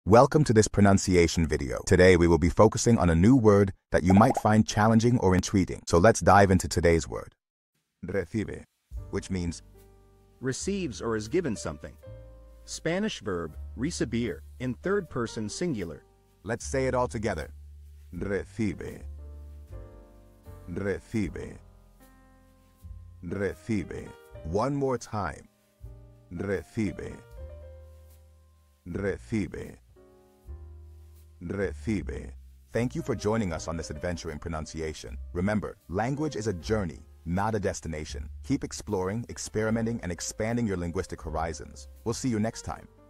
Welcome to this pronunciation video. Today we will be focusing on a new word that you might find challenging or intriguing. So let's dive into today's word. Recibe, which means receives or is given something. Spanish verb, recibir, in third person singular. let's say it all together. Recibe. Recibe. Recibe. One more time. Recibe. Recibe. Recibe. Thank you for joining us on this adventure in pronunciation. Remember, language is a journey, not a destination. Keep exploring, experimenting, and expanding your linguistic horizons. We'll see you next time.